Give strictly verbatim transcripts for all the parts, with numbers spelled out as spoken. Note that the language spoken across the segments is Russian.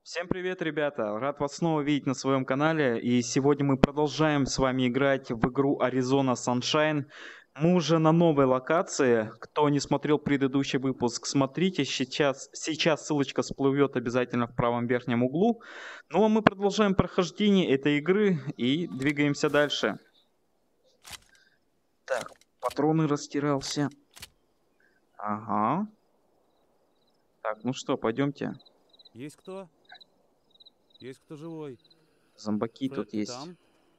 Всем привет, ребята! Рад вас снова видеть на своем канале. И сегодня мы продолжаем с вами играть в игру Arizona Sunshine. Мы уже на новой локации. Кто не смотрел предыдущий выпуск, смотрите. Сейчас, сейчас ссылочка всплывет обязательно в правом верхнем углу. Ну а мы продолжаем прохождение этой игры и двигаемся дальше. Так, патроны растирался. Ага. Так, ну что, пойдемте. Есть кто? Есть кто живой? Зомбаки Фред, тут ты есть. там?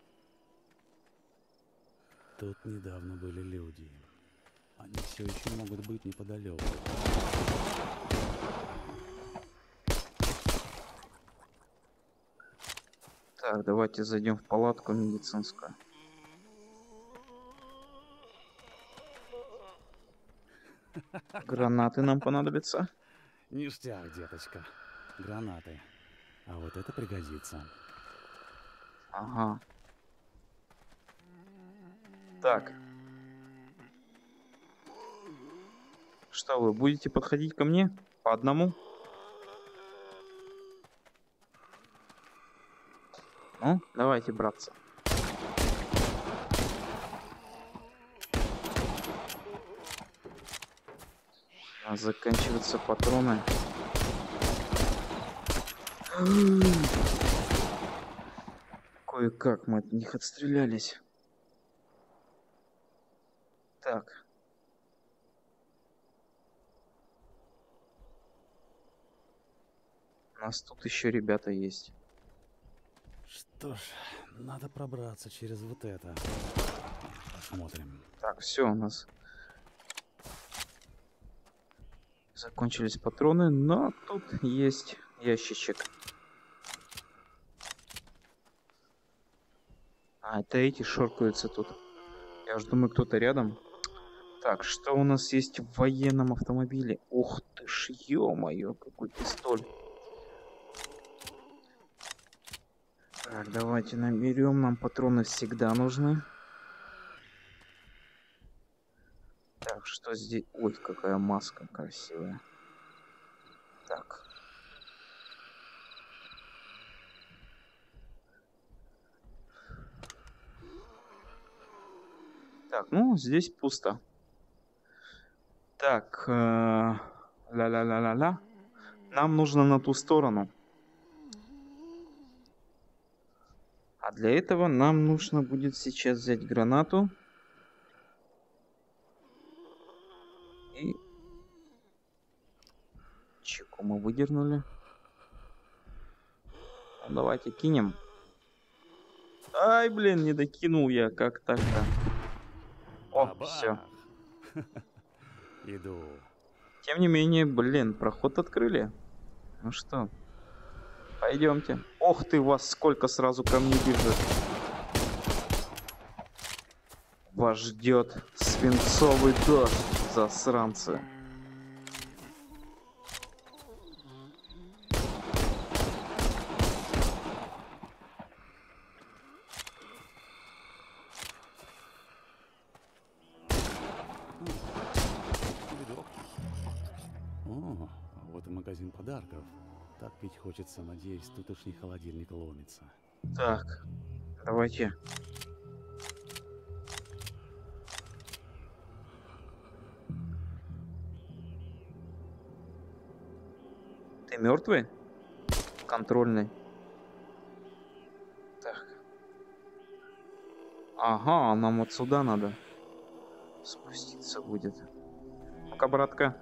Тут недавно были люди. Они все еще могут быть неподалеку. Так, давайте зайдем в палатку медицинскую. Гранаты нам понадобятся. Ништяк, деточка. Гранаты. А вот это пригодится. Ага. Так. Что, вы будете подходить ко мне? По одному? Ну, давайте, братцы. У нас заканчиваются патроны. Кое-как мы от них отстрелялись. Так. У нас тут еще ребята есть. Что ж, надо пробраться через вот это. Посмотрим. Так, все, у нас закончились патроны, но тут есть ящичек. А, это эти шоркаются тут. Я уж думаю, кто-то рядом. Так, что у нас есть в военном автомобиле? Ух ты ж, ё-моё, какой пистоль. Так, давайте наберем, нам патроны всегда нужны. Так, что здесь? Ой, какая маска красивая. Так. Так, ну, здесь пусто. Так, ля-ля-ля-ля-ля. Нам нужно на ту сторону. А для этого нам нужно будет сейчас взять гранату. И чеку мы выдернули. Ну, давайте кинем. Ай, блин, не докинул я. Как так-то? О, все. Иду. Тем не менее, блин, проход открыли. Ну что, пойдемте. Ох ты, вас сколько сразу ко мне бежит. Вас ждет свинцовый дождь, засранцы. О, вот и магазин подарков. Так пить хочется, надеюсь, тутошний холодильник ломится. Так, давайте. Ты мертвый? Контрольный. Так. Ага, нам вот сюда надо спуститься будет. Ну-ка, братка.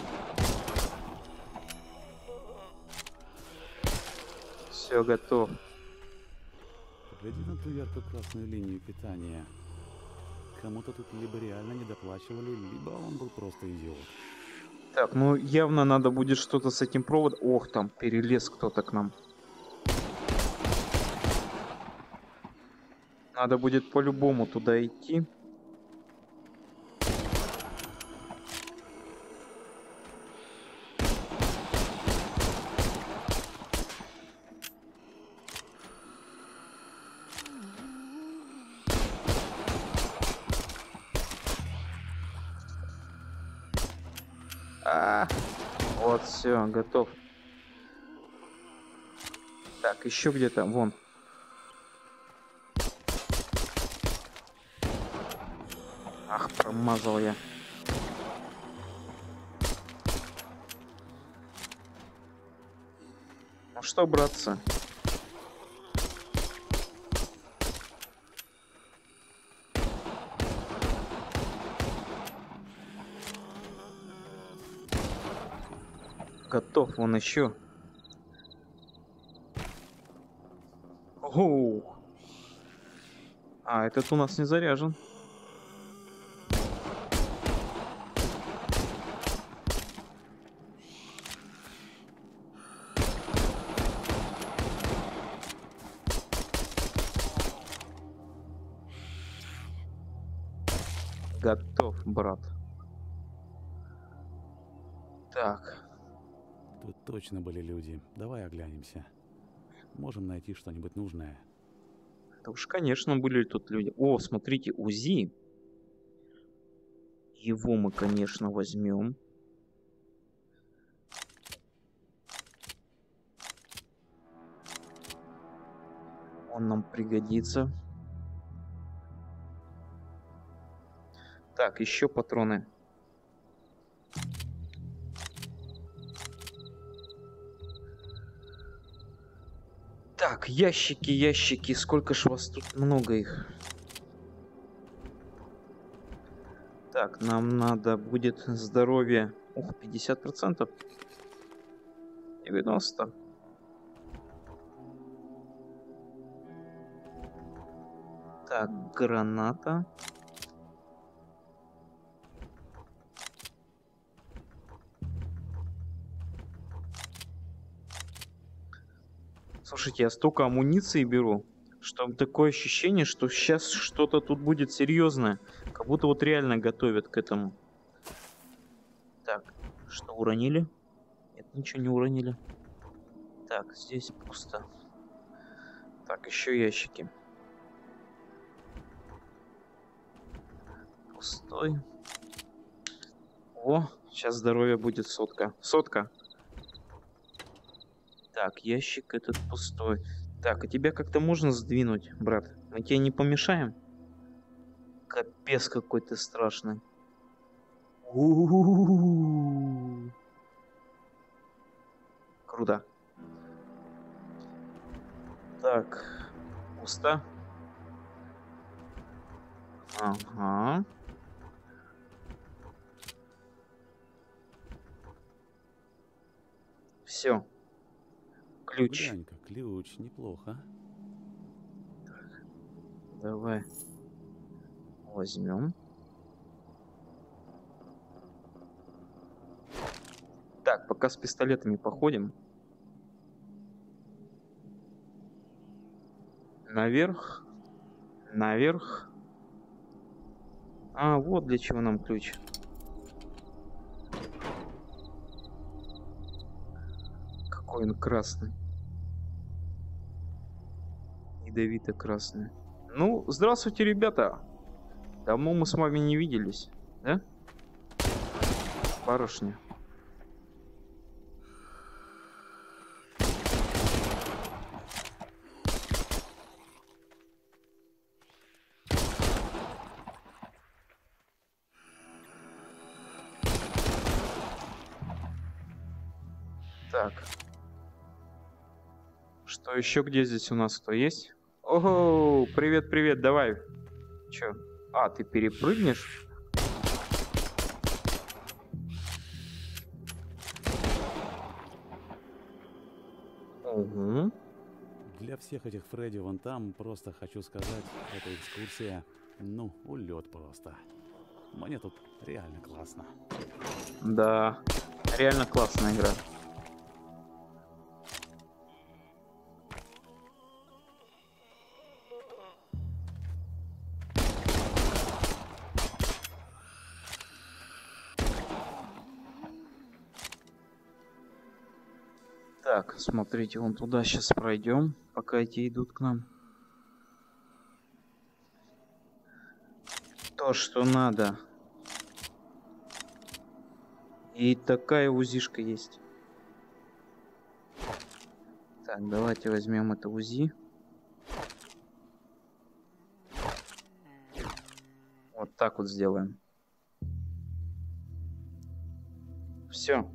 Все, готов. Погляди на ту ярко-красную линию питания. Кому-то тут либо реально не доплачивали, либо он был просто идиот. Так, ну явно надо будет что-то с этим проводом. Ох, там перелез кто-то к нам. Надо будет по-любому туда идти. А, вот, все, готов. Так, еще где-то, вон. Ах, промазал я. Ну что, братцы? Готов он еще. Оу. А, этот у нас не заряжен. Готов, брат. Так. Тут точно были люди. Давай оглянемся. Можем найти что-нибудь нужное. Да уж, конечно, были тут люди. О, смотрите, УЗИ. Его мы, конечно, возьмем. Он нам пригодится. Так, еще патроны. Так, ящики, ящики. Сколько ж вас тут много их? Так, нам надо будет здоровье. Ух, пятьдесят процентов. девяносто. Так, граната. Слушайте, я столько амуниции беру, что такое ощущение, что сейчас что-то тут будет серьезное. Как будто вот реально готовят к этому. Так, что уронили? Нет, ничего не уронили. Так, здесь пусто. Так, еще ящики. Пустой. О, сейчас здоровье будет сотка. Сотка. Так, ящик этот пустой. Так, а тебя как-то можно сдвинуть, брат? Мы тебе не помешаем? Капец какой ты страшный. У-у-у-у-у. Круто. Так, пусто. Ага. Все. Ключ. Глянь-ка, ключ, неплохо. Давай возьмем. Так, пока с пистолетами походим. Наверх. Наверх. А, вот для чего нам ключ. Какой он красный. Ядовито-красный. Ну, здравствуйте, ребята. Давно мы с вами не виделись, да? Барышня. Так. Что еще, где здесь у нас кто есть? Ого, привет, привет, давай. Че? А, ты перепрыгнешь? Угу. Для всех этих Фредди вон там, просто хочу сказать, эта экскурсия, ну, улет просто. Мне тут реально классно. Да, реально классная игра. Так, смотрите, вон туда сейчас пройдем, пока эти идут к нам. То, что надо. И такая узишка есть. Так, давайте возьмем это УЗИ. Вот так вот сделаем. Все.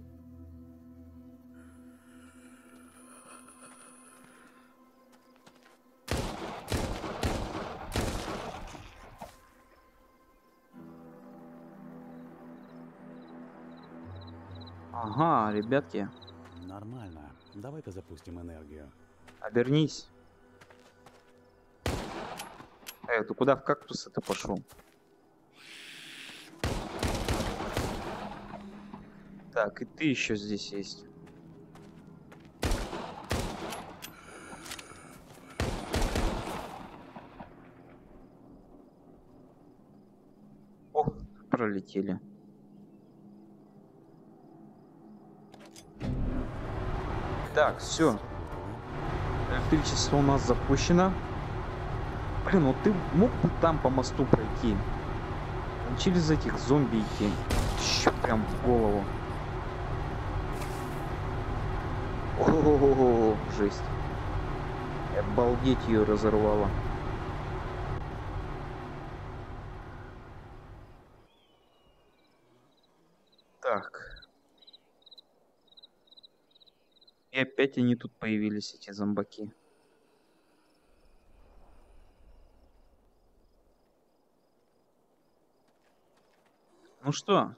Ага, ребятки, Нормально. Давай-ка запустим энергию. обернись. Эй, ты куда в кактус это пошел? Так, и ты еще здесь есть. О, пролетели. Так, все. Электричество у нас запущено. Блин, ну ты мог бы там по мосту пройти? Не через этих зомби идти. Щ, прям в голову. О, жесть. Обалдеть, ее разорвало. Так. И опять они тут появились, эти зомбаки. Ну что?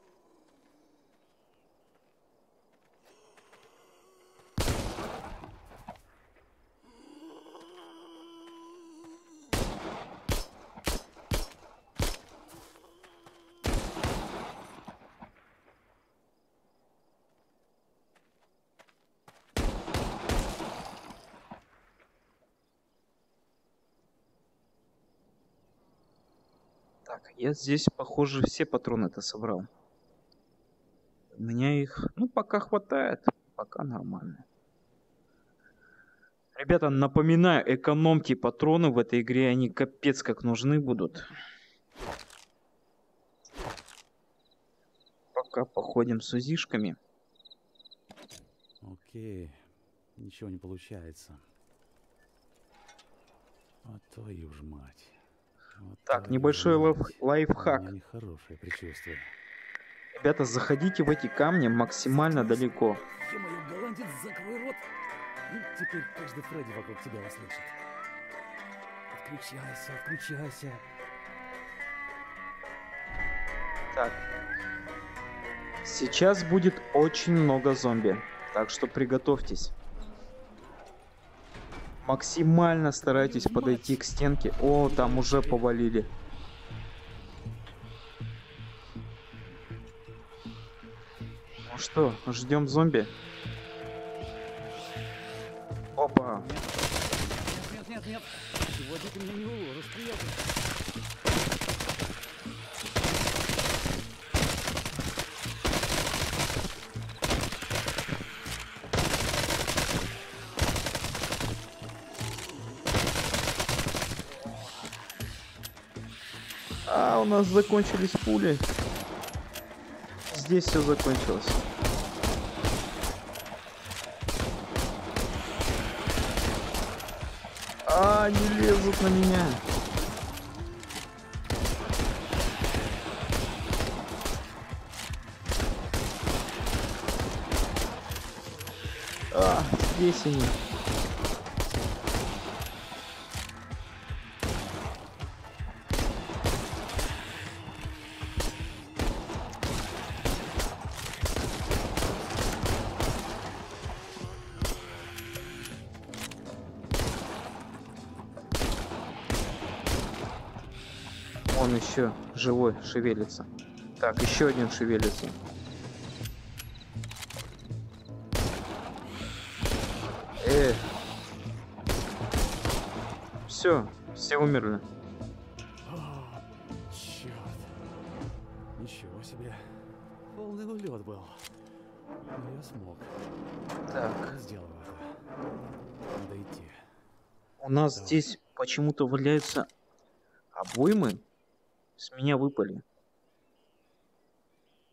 Так, я здесь, похоже, все патроны-то собрал. У меня их, ну, пока хватает. Пока нормально. Ребята, напоминаю, экономьте патроны в этой игре. Они капец как нужны будут. Пока походим с узишками. Окей. Ничего не получается. Вот твою ж мать. Вот Так, твою небольшой ж лайф мать. лайфхак. У меня нехорошее предчувствие. Ребята, заходите в эти камни максимально далеко. Ё-моё, голландец, закрой рот. Ну, теперь каждый Фредди вокруг тебя услышит. Отключайся, отключайся. Так. Сейчас будет очень много зомби. Так что приготовьтесь. Максимально старайтесь подойти к стенке. О, там уже повалили. Ну что, ждем зомби? Опа. Нет, нет, нет. Сегодня ты меня не уложишь, приятель. А, у нас закончились пули. Здесь все закончилось. А, они лезут на меня. А, здесь они. Он еще живой, шевелится. Так, еще один шевелится. Э. Все, все умерли. О, черт. Ничего себе. Полный улет был. Но я смог. Так, Я сделал это. Надо идти. у нас Давай. здесь почему-то валяются обоймы. С меня выпали.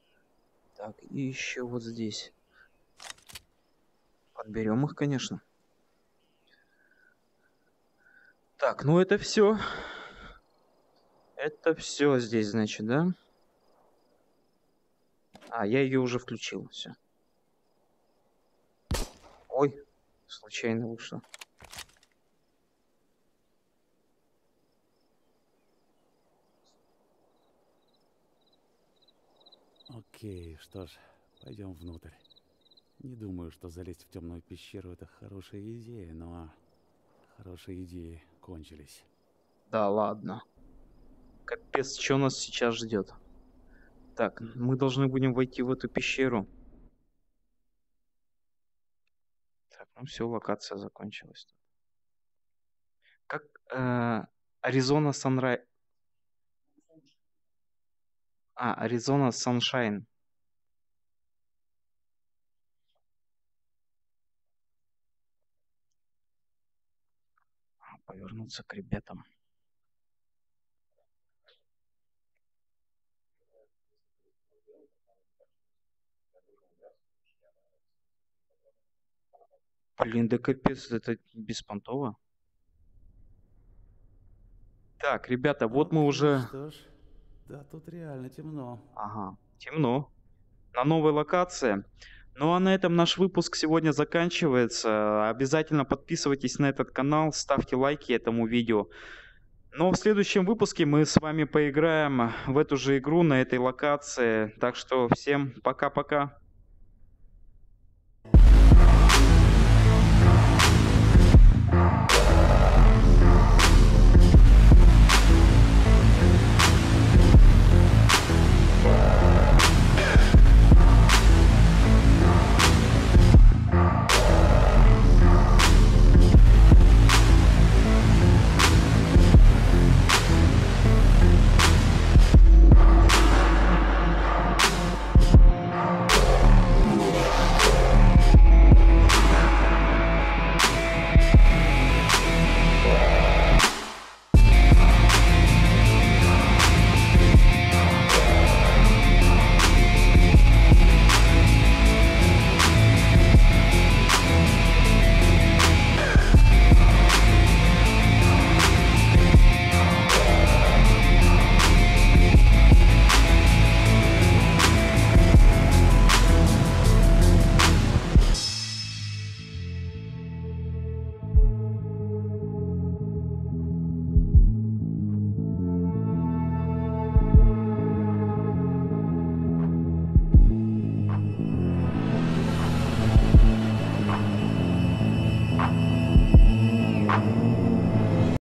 Так, и еще вот здесь. Подберем их, конечно. Так, ну это все. Это все здесь, значит, да? А, я ее уже включил, все. Ой, случайно вышло. Окей, что ж, пойдем внутрь. Не думаю, что залезть в темную пещеру — это хорошая идея, но хорошие идеи кончились. Да ладно. Капец, что нас сейчас ждет? Так, мы должны будем войти в эту пещеру. Так, ну все, локация закончилась. Как э, Аризона Санрай... А, Аризона Саншайн. Повернуться к ребятам. Блин, да капец, это беспонтово. Так, ребята, вот мы Окей, уже... что ж, да, тут реально темно. Ага, темно. На новой локации. Ну а на этом наш выпуск сегодня заканчивается. Обязательно подписывайтесь на этот канал, ставьте лайки этому видео. Но в следующем выпуске мы с вами поиграем в эту же игру на этой локации. Так что всем пока-пока.